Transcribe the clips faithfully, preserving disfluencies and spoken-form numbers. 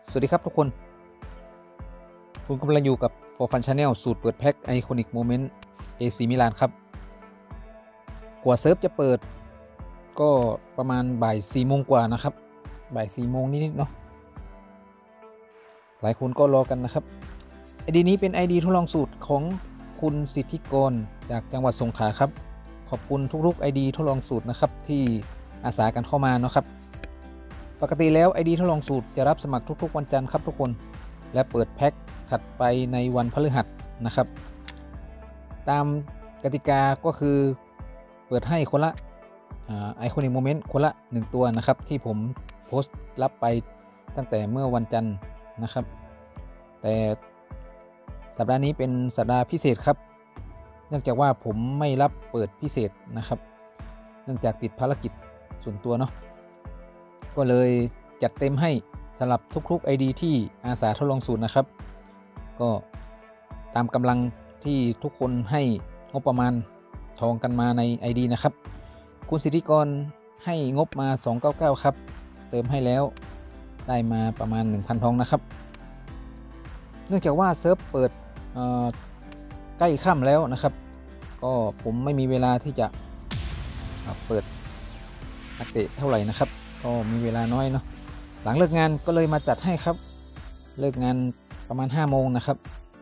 สวัสดีครับทุกคนคุณกำลังอยู่กับ For Fun Channel สูตรเปิดแพ็ค Iconic Moment เอ ซี มิลานครับกว่าเซิร์ฟจะเปิดก็ประมาณบ่ายสี่โมงกว่านะครับบ่ายสี่โมงนิดๆเนาะหลายคนก็รอกันนะครับ ไอ ดี นี้เป็น ไอ ดี ทดลองสูตรของคุณสิทธิกรจากจังหวัดสงขลาครับขอบคุณทุกๆ ไอ ดี ทดลองสูตรนะครับที่อาสากันเข้ามาเนาะครับปกติแล้ว ไอ ดี ทดลองสูตรจะรับสมัครทุกๆวันจันทร์ครับทุกคนและเปิดแพ็คถัดไปในวันพฤหัสนะครับตามกติกาก็คือเปิดให้คนละไอคอนิกโมเมนต์คนละหนึ่งตัวนะครับที่ผมโพสต์รับไปตั้งแต่เมื่อวันจันทร์นะครับแต่สัปดาห์นี้เป็นสัปดาห์พิเศษครับเนื่องจากว่าผมไม่รับเปิดพิเศษนะครับเนื่องจากติดภารกิจส่วนตัวเนาะก็เลยจัดเต็มให้สำหรับทุกๆ ไอ ดี ที่อาสาทดลองสูตรนะครับก็ตามกำลังที่ทุกคนให้งบประมาณทองกันมาใน ไอ ดี นะครับคุณสิทธิกรให้งบมาสองร้อยเก้าสิบเก้าครับเติมให้แล้วได้มาประมาณ หนึ่งพัน ทองนะครับเนื่องจากว่าเซิร์ฟเปิดใกล้ค่ำแล้วนะครับก็ผมไม่มีเวลาที่จะเปิดนักเตะเท่าไหร่นะครับก็มีเวลาน้อยเนาะหลังเลิกงานก็เลยมาจัดให้ครับเลิกงานประมาณห้าโมงนะครับ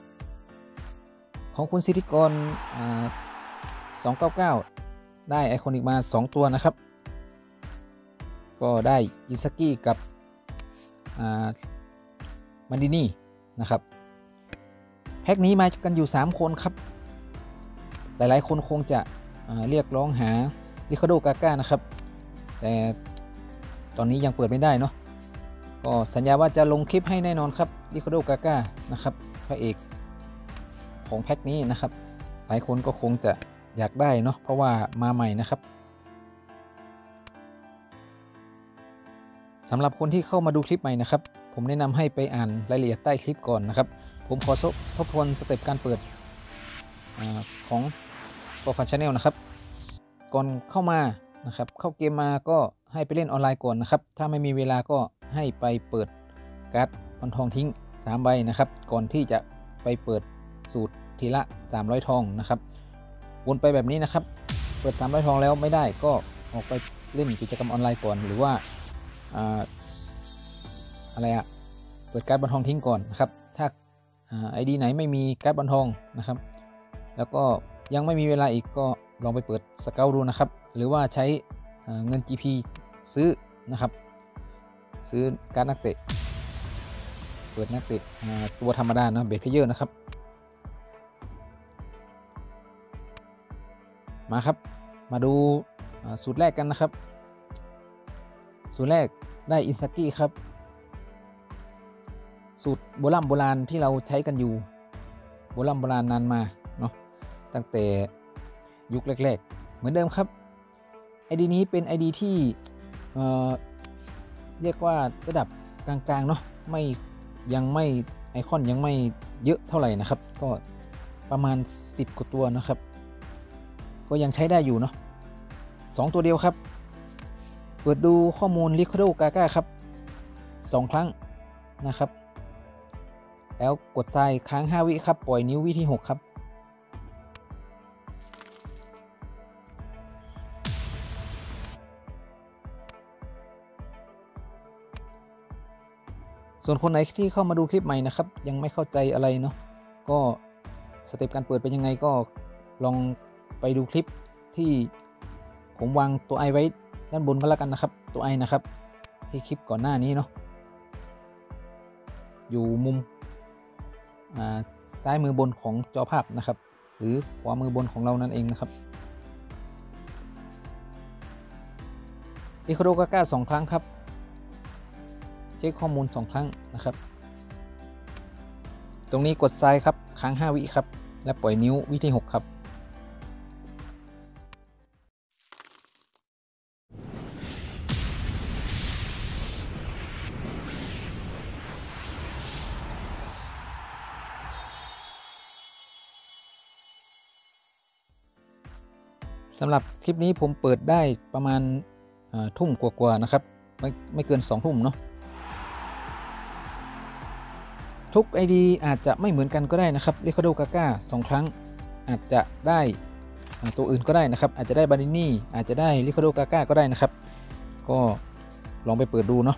ของคุณสิทธิกรสองร้อยเก้าสิบเก้าได้ไอคอนิกมาสองตัวนะครับก็ได้อิซากิกับมันดินี่นะครับแพ็คนี้มากันอยู่สามคนครับหลายๆคนคงจะเรียกร้องหาริคาร์โด กาก้านะครับแต่ตอนนี้ยังเปิดไม่ได้เนาะก็สัญญาว่าจะลงคลิปให้แน่นอนครับริคาร์โด กาก้านะครับพระเอกของแพ็คนี้นะครับหลายคนก็คงจะอยากได้เนาะเพราะว่ามาใหม่นะครับสำหรับคนที่เข้ามาดูคลิปใหม่นะครับผมแนะนำให้ไปอ่านรายละเอียดใต้คลิปก่อนนะครับผมขอทบทวนสเต็ปการเปิดอของ For Fun Channel นะครับก่อนเข้ามานะครับเข้าเกมมาก็ให้ไปเล่นออนไลน์ก่อนนะครับถ้าไม่มีเวลาก็ให้ไปเปิดการ์ดบอลทองทิ้งสามใบนะครับก่อนที่จะไปเปิดสูตรทีละสามร้อยทองนะครับวนไปแบบนี้นะครับเปิดสามร้อยทองแล้วไม่ได้ก็ออกไปเล่นกิจกรรมออนไลน์ก่อนหรือว่าอ่าอะไรอะเปิดการ์ดบอลทองทิ้งก่อนนะครับถ้าไอดีไหนไม่มีการ์ดบอลทองนะครับแล้วก็ยังไม่มีเวลาอีกก็ลองไปเปิดสเกลดูนะครับหรือว่าใช้เงิน จี พี ซื้อนะครับซื้อการ์ดนักเตะเปิดนักเตะตัวธรรมดานะเบสเพลเยอร์นะครับมาครับมาดูสูตรแรกกันนะครับสูตรแรกได้อิซากิครับสูตรโบราณโบราณที่เราใช้กันอยู่โบราณโบราณนานมาเนาะตั้งแต่ยุคแรกๆเหมือนเดิมครับ ไอ ดี นี้เป็น ไอ ดี ที่เอ่อเรียกว่าระดับกลางๆเนาะไม่ยังไม่ไอคอนยังไม่เยอะเท่าไหร่นะครับก็ประมาณสิบกว่าตัวนะครับก็ยังใช้ได้อยู่เนาะสองตัวเดียวครับเปิดดูข้อมูลริคาร์โด กาก้าครับสองครั้งนะครับแล้วกดทรายค้างห้าวิครับปล่อยนิ้ววิที่หกครับส่วนคนไหนที่เข้ามาดูคลิปใหม่นะครับยังไม่เข้าใจอะไรเนาะก็สเต็ปการเปิดเป็นยังไงก็ลองไปดูคลิปที่ผมวางตัวไอไว้ด้านบนก็แล้วกันนะครับตัวไอนะครับที่คลิปก่อนหน้านี้เนาะอยู่มุมซ้ายมือบนของจอภาพนะครับหรือขวามือบนของเรานั่นเองนะครับริคาร์โด กาก้าสองครั้งครับเช็คข้อมูลสองครั้งนะครับตรงนี้กดทรายครับค้างห้าวิครับและปล่อยนิ้ววิที่หกครับสำหรับคลิปนี้ผมเปิดได้ประมาณทุ่มกว่าๆนะครับไม่ไม่เกินสองทุ่มเนาะทุก ไอ ดี อาจจะไม่เหมือนกันก็ได้นะครับ Ricardo Kaká สองครั้งอาจจะได้ตัวอื่นก็ได้นะครับอาจจะได้บานินี่อาจจะได้ Ricardo Kaká ก็ได้นะครับก็ลองไปเปิดดูเนาะ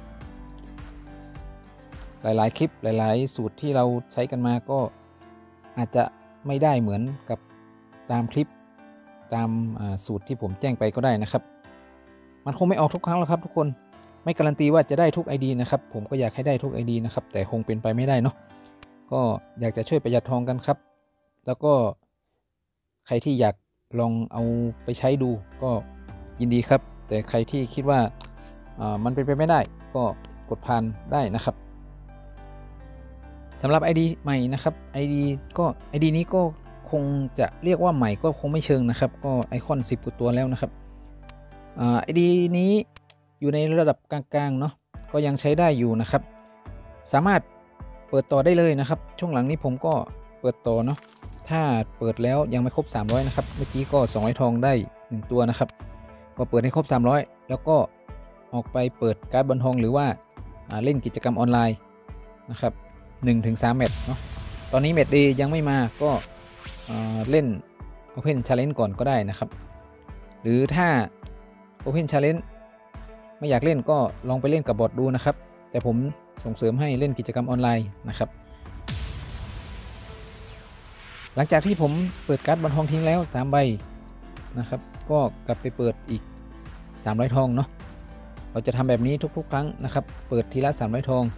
หลายๆคลิปหลายๆสูตรที่เราใช้กันมาก็อาจจะไม่ได้เหมือนกับตามคลิปตามสูตรที่ผมแจ้งไปก็ได้นะครับมันคงไม่ออกทุกครั้งหรอกครับทุกคนไม่การันตีว่าจะได้ทุก ไอ ดี นะครับผมก็อยากให้ได้ทุก ไอ ดี นะครับแต่คงเป็นไปไม่ได้เนาะก็อยากจะช่วยประหยัดทองกันครับแล้วก็ใครที่อยากลองเอาไปใช้ดูก็ยินดีครับแต่ใครที่คิดว่ามันเป็นไปไม่ได้ก็กดผ่านได้นะครับสำหรับ ไอ ดี ใหม่นะครับ ไอ ดี ก็ ไอ ดี นี้ก็คงจะเรียกว่าใหม่ก็คงไม่เชิงนะครับก็ไอคอนสิบกว่าตัวแล้วนะครับอ่า ไอ ดี นี้อยู่ในระดับกลางๆเนาะก็ยังใช้ได้อยู่นะครับสามารถเปิดต่อได้เลยนะครับช่วงหลังนี้ผมก็เปิดต่อเนาะถ้าเปิดแล้วยังไม่ครบสามร้อยนะครับเมื่อกี้ก็สองร้อยทองได้หนึ่งตัวนะครับก็เปิดให้ครบสามร้อยแล้วก็ออกไปเปิดการ์ดบอลทองหรือว่าเล่นกิจกรรมออนไลน์นะครับ หนึ่งถึงสาม แมตช์เนาะตอนนี้แมตช์ D ยังไม่มาก็เล่น Open Challenge ก่อนก็ได้นะครับหรือถ้า Open Challenge ไม่อยากเล่นก็ลองไปเล่นกับบอทดูนะครับแต่ผมส่งเสริมให้เล่นกิจกรรมออนไลน์นะครับหลังจากที่ผมเปิดการ์ดบอลทองทิ้งแล้วสามใบนะครับก็กลับไปเปิดอีกสามร้อยทองเนาะเราจะทำแบบนี้ทุกๆครั้งนะครับเปิดทีละสามร้อยทอง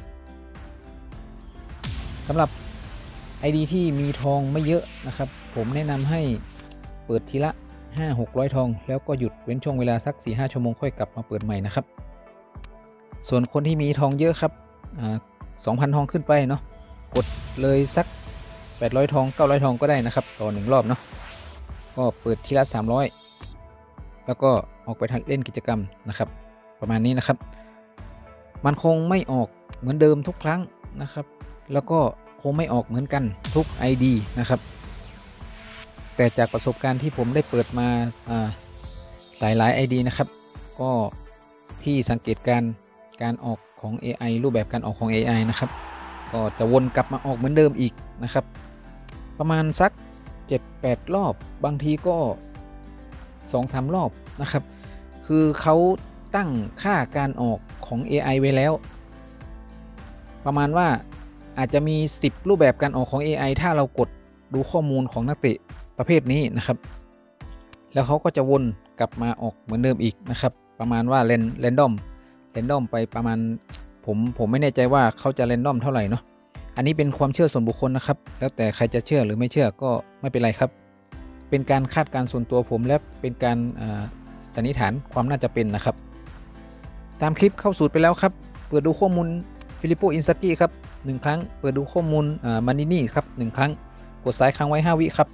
สำหรับ ไอ ดี ที่มีทองไม่เยอะนะครับผมแนะนำให้เปิดทีละ ห้าหกร้อย ทองแล้วก็หยุดเว้นช่วงเวลาสัก สี่ห้า ชั่วโมงค่อยกลับมาเปิดใหม่นะครับส่วนคนที่มีทองเยอะครับอ่า สองพัน ทองขึ้นไปเนาะกดเลยสักแปดร้อยทองเก้าร้อยทองก็ได้นะครับต่อหนึ่งรอบเนาะก็เปิดทีละสามร้อยแล้วก็ออกไปเล่นกิจกรรมนะครับประมาณนี้นะครับมันคงไม่ออกเหมือนเดิมทุกครั้งนะครับแล้วก็คงไม่ออกเหมือนกันทุก ไอ ดี นะครับแต่จากประสบการณ์ที่ผมได้เปิดมาหลายหลาย ไอ ดี นะครับก็ที่สังเกตการการออกของ เอ ไอ รูปแบบการออกของ เอ ไอ นะครับก็จะวนกลับมาออกเหมือนเดิมอีกนะครับประมาณสัก เจ็ดแปด รอบบางทีก็ สองสาม รอบนะครับคือเขาตั้งค่าการออกของ เอ ไอ ไว้แล้วประมาณว่าอาจจะมีสิบรูปแบบการออกของ เอ ไอ ถ้าเรากดดูข้อมูลของนักเตะประเภทนี้นะครับแล้วเขาก็จะวนกลับมาออกเหมือนเดิมอีกนะครับประมาณว่าเรนเรนดอมเรนดอมไปประมาณผมผมไม่แน่ใจว่าเขาจะเรนดอมเท่าไหร่เนาะอันนี้เป็นความเชื่อส่วนบุคคลนะครับแล้วแต่ใครจะเชื่อหรือไม่เชื่อก็ไม่เป็นไรครับเป็นการคาดการณ์ส่วนตัวผมและเป็นการสันนิษฐานความน่าจะเป็นนะครับตามคลิปเข้าสูตรไปแล้วครับเปิดดูข้อมูลฟิลิปโปอินซากิครับหนึ่งครั้งเปิดดูข้อมูลมานินี่ครับหนึ่งครั้งกดซ้ายค้างไว้ห้าวิครับ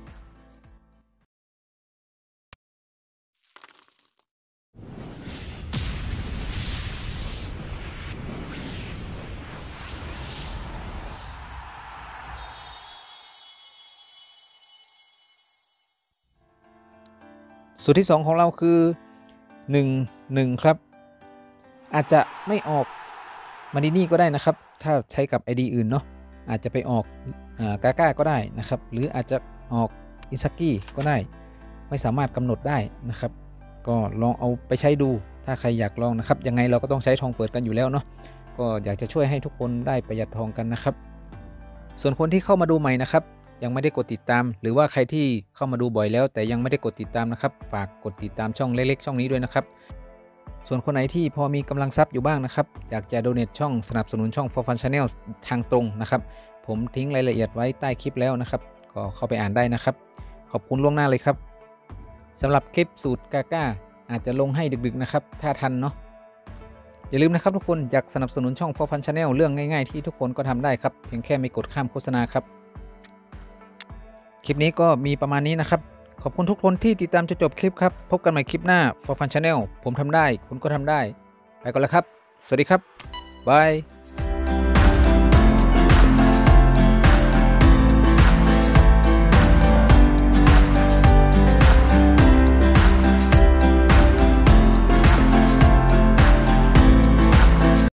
สูตรที่สองของเราคือหนึ่ง หนึ่งครับอาจจะไม่ออกมานินี่ก็ได้นะครับถ้าใช้กับ ไอ ดี อื่นเนาะอาจจะไปออกกาก้าก็ได้นะครับหรืออาจจะออกอินซากิก็ได้ไม่สามารถกำหนดได้นะครับก็ลองเอาไปใช้ดูถ้าใครอยากลองนะครับยังไงเราก็ต้องใช้ทองเปิดกันอยู่แล้วเนาะก็อยากจะช่วยให้ทุกคนได้ประหยัดทองกันนะครับส่วนคนที่เข้ามาดูใหม่นะครับยังไม่ได้กดติดตามหรือว่าใครที่เข้ามาดูบ่อยแล้วแต่ยังไม่ได้กดติดตามนะครับฝากกดติดตามช่องเล็กๆช่องนี้ด้วยนะครับส่วนคนไหนที่พอมีกำลังทรัพย์อยู่บ้างนะครับอยากจะโดเนทช่องสนับสนุนช่อง For Fun Channel ทางตรงนะครับผมทิ้งรายละเอียดไว้ใต้คลิปแล้วนะครับก็เข้าไปอ่านได้นะครับขอบคุณล่วงหน้าเลยครับสำหรับคลิปสูตรกาก้าอาจจะลงให้ดึกๆนะครับถ้าทันเนาะอย่าลืมนะครับทุกคนอยากสนับสนุนช่อง For Fun Channel เรื่องง่ายๆที่ทุกคนก็ทำได้ครับเพียงแค่ไม่กดข้ามโฆษณาครับคลิปนี้ก็มีประมาณนี้นะครับขอบคุณทุกคนที่ติดตามจนจบคลิปครับพบกันใหม่คลิปหน้า For Fun Channel ผมทำได้คุณก็ทำได้ไปก่อนแล้วครับสวัสดีครับบาย